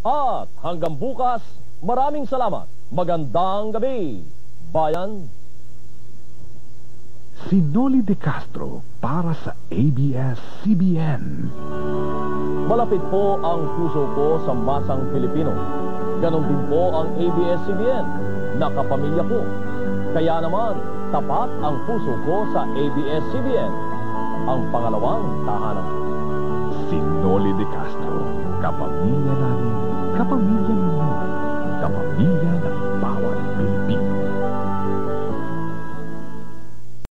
At hanggang bukas, maraming salamat. Magandang gabi, bayan. Si Noli De Castro para sa ABS-CBN. Malapit po ang puso ko sa masang Pilipino. Ganon din po ang ABS-CBN, nakapamilya ko. Kaya naman, tapat ang puso ko sa ABS-CBN, ang pangalawang tahanan. Si Noli De Castro, kapamilya namin, kapamilya ninyo, kapamilya ng